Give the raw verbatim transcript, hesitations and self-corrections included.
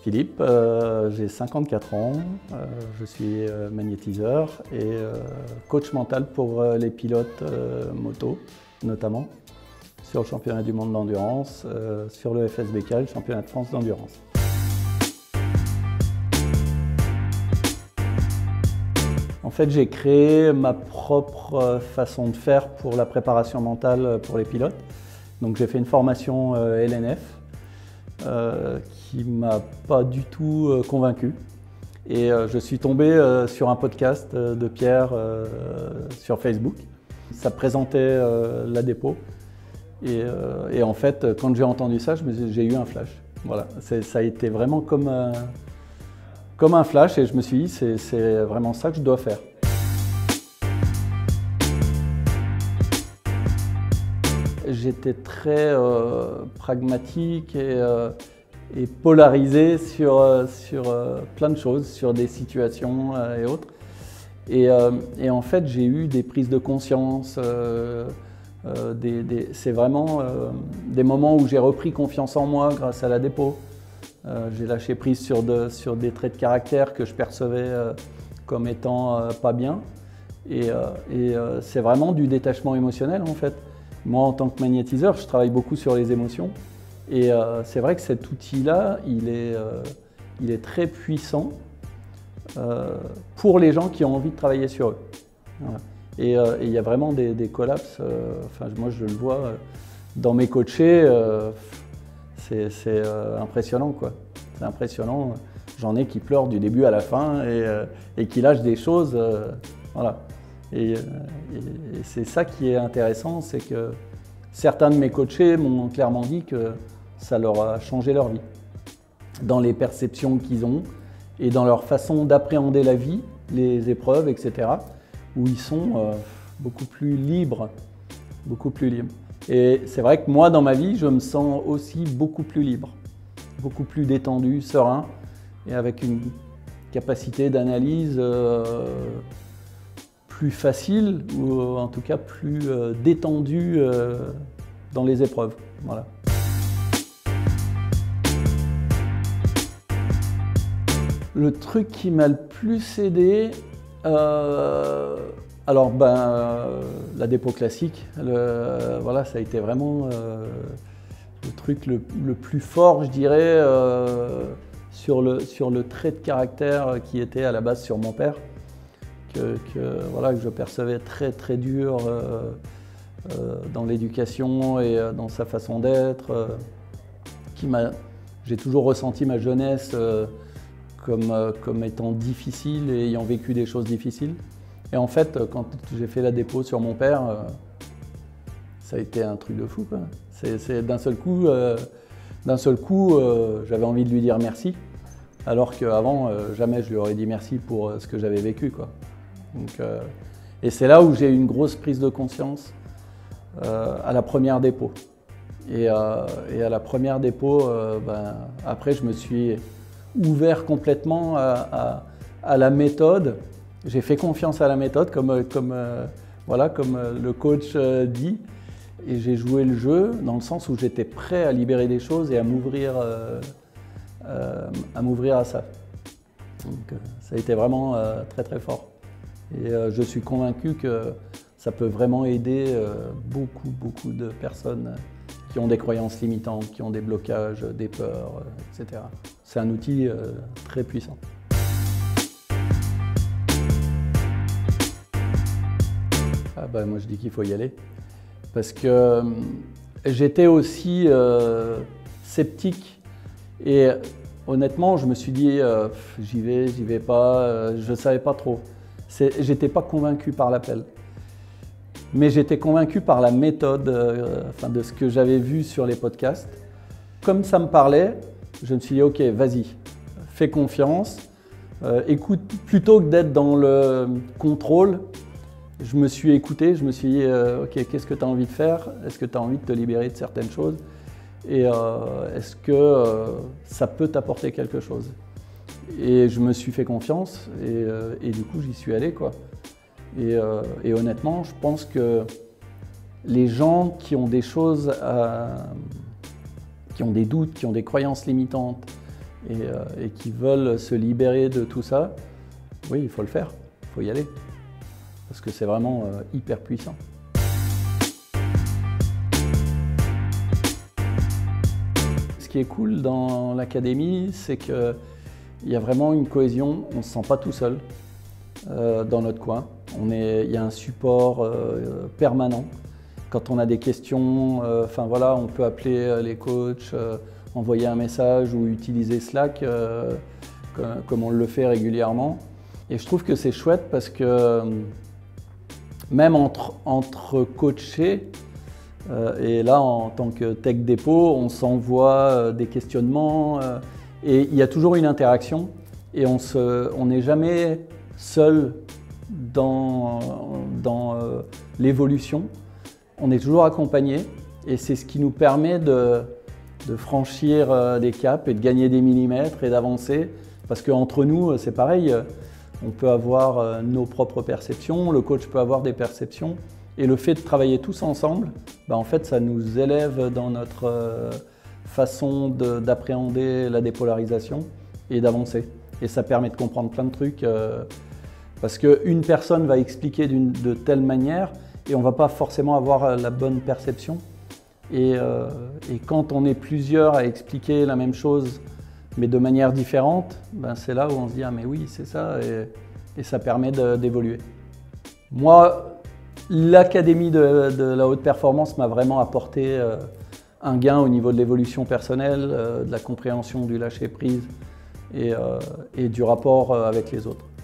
Philippe, euh, j'ai cinquante-quatre ans, euh, je suis euh, magnétiseur et euh, coach mental pour euh, les pilotes euh, moto, notamment sur le championnat du monde d'endurance, euh, sur le F S B K, le championnat de France d'endurance. En fait, j'ai créé ma propre façon de faire pour la préparation mentale pour les pilotes. Donc j'ai fait une formation euh, L N F euh, qui ne m'a pas du tout euh, convaincu. Et euh, je suis tombé euh, sur un podcast euh, de Pierre euh, sur Facebook. Ça présentait euh, la dépôt. Et, euh, et en fait, quand j'ai entendu ça, j'ai eu un flash. Voilà, ça a été vraiment comme, euh, comme un flash et je me suis dit, c'est vraiment ça que je dois faire. J'étais très euh, pragmatique et, euh, et polarisé sur, euh, sur euh, plein de choses, sur des situations euh, et autres. Et, euh, et en fait, j'ai eu des prises de conscience. Euh, euh, des, des, c'est vraiment euh, des moments où j'ai repris confiance en moi grâce à la dépôt. Euh, j'ai lâché prise sur, de, sur des traits de caractère que je percevais euh, comme étant euh, pas bien. Et, euh, et euh, c'est vraiment du détachement émotionnel en fait. Moi, en tant que magnétiseur, je travaille beaucoup sur les émotions. Et euh, c'est vrai que cet outil-là, il, euh, il est très puissant euh, pour les gens qui ont envie de travailler sur eux. Voilà. Et euh, il y a vraiment des, des collapses. Euh, enfin, moi, je le vois euh, dans mes coachés. Euh, c'est euh, impressionnant, quoi. C'est impressionnant. J'en ai qui pleurent du début à la fin et, euh, et qui lâchent des choses. Euh, voilà. Et, et, et c'est ça qui est intéressant, c'est que certains de mes coachés m'ont clairement dit que ça leur a changé leur vie, dans les perceptions qu'ils ont et dans leur façon d'appréhender la vie, les épreuves, et cetera, où ils sont euh, beaucoup plus libres, beaucoup plus libres. Et c'est vrai que moi, dans ma vie, je me sens aussi beaucoup plus libre, beaucoup plus détendu, serein, et avec une capacité d'analyse euh, plus facile, ou en tout cas plus euh, détendu euh, dans les épreuves. Voilà. Le truc qui m'a le plus aidé, euh, alors ben, euh, la dépôt classique, le, voilà, ça a été vraiment euh, le truc le, le plus fort, je dirais, euh, sur, le, sur le trait de caractère qui était à la base sur mon père. Que, que, voilà, que je percevais très très dur euh, euh, dans l'éducation et euh, dans sa façon d'être. Euh, qui m'a, j'ai toujours ressenti ma jeunesse euh, comme, euh, comme étant difficile et ayant vécu des choses difficiles. Et en fait, quand j'ai fait la dépôt sur mon père, euh, ça a été un truc de fou, quoi. C'est d'un seul coup, euh, d'un seul coup, euh, j'avais envie de lui dire merci, alors qu'avant, euh, jamais je lui aurais dit merci pour euh, ce que j'avais vécu, quoi. Donc, euh, et c'est là où j'ai eu une grosse prise de conscience euh, à la première dépôt. Et, euh, et à la première dépôt, euh, ben, après je me suis ouvert complètement à, à, à la méthode. J'ai fait confiance à la méthode, comme, comme, euh, voilà, comme le coach euh, dit. Et j'ai joué le jeu dans le sens où j'étais prêt à libérer des choses et à m'ouvrir euh, euh, à m'ouvrir à ça. Donc, euh, ça a été vraiment euh, très très fort. Et euh, je suis convaincu que ça peut vraiment aider euh, beaucoup, beaucoup de personnes qui ont des croyances limitantes, qui ont des blocages, des peurs, euh, et cetera. C'est un outil euh, très puissant. Ah bah, moi je dis qu'il faut y aller. Parce que euh, j'étais aussi euh, sceptique et honnêtement je me suis dit euh, j'y vais, j'y vais pas, euh, je ne savais pas trop. J'étais pas convaincu par l'appel, mais j'étais convaincu par la méthode, euh, enfin, de ce que j'avais vu sur les podcasts. Comme ça me parlait, je me suis dit ok, vas-y, fais confiance, euh, écoute, plutôt que d'être dans le contrôle, je me suis écouté, je me suis dit euh, ok, qu'est-ce que tu as envie de faire? Est-ce que tu as envie de te libérer de certaines choses? Et euh, est-ce que euh, ça peut t'apporter quelque chose? Et je me suis fait confiance et, euh, et du coup j'y suis allé, quoi. Et, euh, et honnêtement, je pense que les gens qui ont des choses, à, qui ont des doutes, qui ont des croyances limitantes et, euh, et qui veulent se libérer de tout ça, oui, il faut le faire, il faut y aller. Parce que c'est vraiment euh, hyper puissant. Ce qui est cool dans l'académie, c'est qu'il y a vraiment une cohésion, on ne se sent pas tout seul euh, dans notre coin. On est, il y a un support euh, permanent. Quand on a des questions, euh, enfin voilà, on peut appeler les coachs, euh, envoyer un message ou utiliser Slack euh, comme, comme on le fait régulièrement. Et je trouve que c'est chouette parce que même entre, entre coachés, euh, et là en tant que tech dépôt, on s'envoie euh, des questionnements euh, et il y a toujours une interaction et on se, on n'est jamais seul dans, dans euh, l'évolution. On est toujours accompagné et c'est ce qui nous permet de, de franchir euh, des caps et de gagner des millimètres et d'avancer parce qu'entre nous, c'est pareil. On peut avoir nos propres perceptions, le coach peut avoir des perceptions et le fait de travailler tous ensemble, bah en fait, ça nous élève dans notre façon d'appréhender la dépolarisation et d'avancer. Et ça permet de comprendre plein de trucs euh, parce qu'une personne va expliquer de telle manière et on ne va pas forcément avoir la bonne perception. Et, euh, et quand on est plusieurs à expliquer la même chose mais de manière différente, ben c'est là où on se dit « ah mais oui, c'est ça » et, et ça permet d'évoluer. Moi, l'académie de, de la haute performance m'a vraiment apporté euh, un gain au niveau de l'évolution personnelle, euh, de la compréhension du lâcher-prise et, euh, et du rapport avec les autres.